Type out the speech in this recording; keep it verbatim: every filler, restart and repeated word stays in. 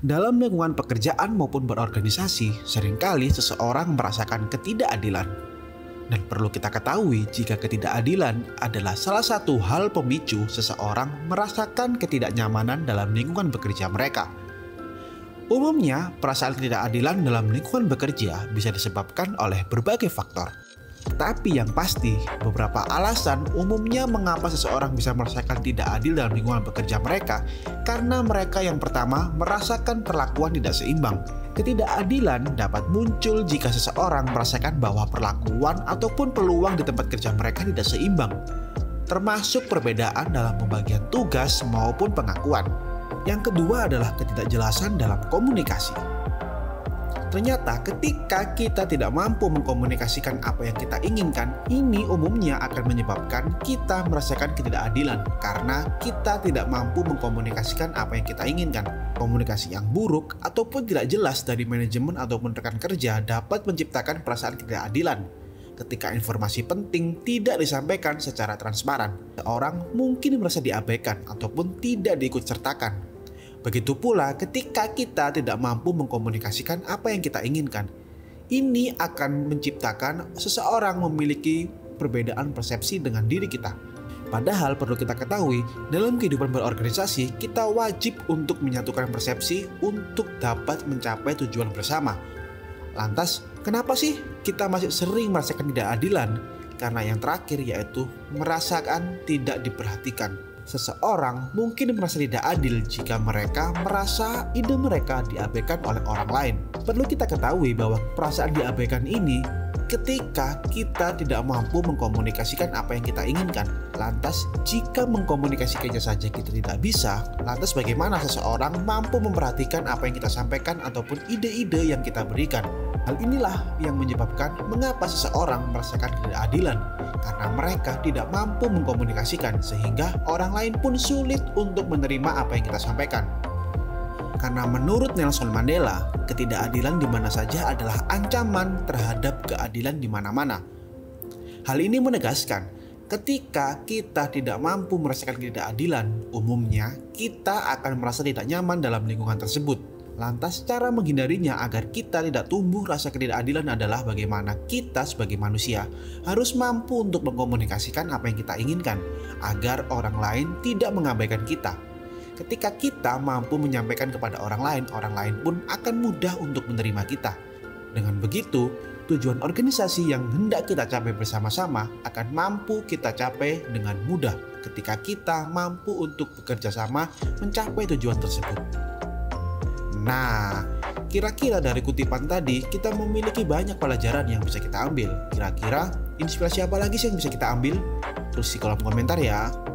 Dalam lingkungan pekerjaan maupun berorganisasi, seringkali seseorang merasakan ketidakadilan. Dan perlu kita ketahui jika ketidakadilan adalah salah satu hal pemicu seseorang merasakan ketidaknyamanan dalam lingkungan bekerja mereka. Umumnya, perasaan ketidakadilan dalam lingkungan bekerja bisa disebabkan oleh berbagai faktor. Tapi yang pasti, beberapa alasan umumnya mengapa seseorang bisa merasakan tidak adil dalam lingkungan bekerja mereka, karena mereka yang pertama merasakan perlakuan tidak seimbang. Ketidakadilan dapat muncul jika seseorang merasakan bahwa perlakuan ataupun peluang di tempat kerja mereka tidak seimbang, termasuk perbedaan dalam pembagian tugas maupun pengakuan. Yang kedua adalah ketidakjelasan dalam komunikasi. Ternyata ketika kita tidak mampu mengkomunikasikan apa yang kita inginkan, ini umumnya akan menyebabkan kita merasakan ketidakadilan karena kita tidak mampu mengkomunikasikan apa yang kita inginkan. Komunikasi yang buruk ataupun tidak jelas dari manajemen ataupun rekan kerja dapat menciptakan perasaan ketidakadilan. Ketika informasi penting tidak disampaikan secara transparan, orang mungkin merasa diabaikan ataupun tidak diikut sertakan. Begitu pula ketika kita tidak mampu mengkomunikasikan apa yang kita inginkan. Ini akan menciptakan seseorang memiliki perbedaan persepsi dengan diri kita. Padahal perlu kita ketahui, dalam kehidupan berorganisasi, kita wajib untuk menyatukan persepsi untuk dapat mencapai tujuan bersama. Lantas, kenapa sih kita masih sering merasakan ketidakadilan? Karena yang terakhir yaitu merasakan tidak diperhatikan. Seseorang mungkin merasa tidak adil jika mereka merasa ide mereka diabaikan oleh orang lain. Perlu kita ketahui bahwa perasaan diabaikan ini ketika kita tidak mampu mengkomunikasikan apa yang kita inginkan. Lantas, jika mengkomunikasikannya saja kita tidak bisa, lantas bagaimana seseorang mampu memperhatikan apa yang kita sampaikan ataupun ide-ide yang kita berikan? Hal inilah yang menyebabkan mengapa seseorang merasakan ketidakadilan, karena mereka tidak mampu mengkomunikasikan sehingga orang lain pun sulit untuk menerima apa yang kita sampaikan. Karena menurut Nelson Mandela, ketidakadilan di mana saja adalah ancaman terhadap keadilan di mana-mana. Hal ini menegaskan, ketika kita tidak mampu merasakan ketidakadilan, umumnya kita akan merasa tidak nyaman dalam lingkungan tersebut. Lantas cara menghindarinya agar kita tidak tumbuh rasa ketidakadilan adalah bagaimana kita sebagai manusia harus mampu untuk mengkomunikasikan apa yang kita inginkan agar orang lain tidak mengabaikan kita. Ketika kita mampu menyampaikan kepada orang lain, orang lain pun akan mudah untuk menerima kita. Dengan begitu, tujuan organisasi yang hendak kita capai bersama-sama akan mampu kita capai dengan mudah ketika kita mampu untuk bekerja sama mencapai tujuan tersebut. Nah, kira-kira dari kutipan tadi kita memiliki banyak pelajaran yang bisa kita ambil. Kira-kira inspirasi apa lagi sih yang bisa kita ambil? Tulis di kolom komentar ya.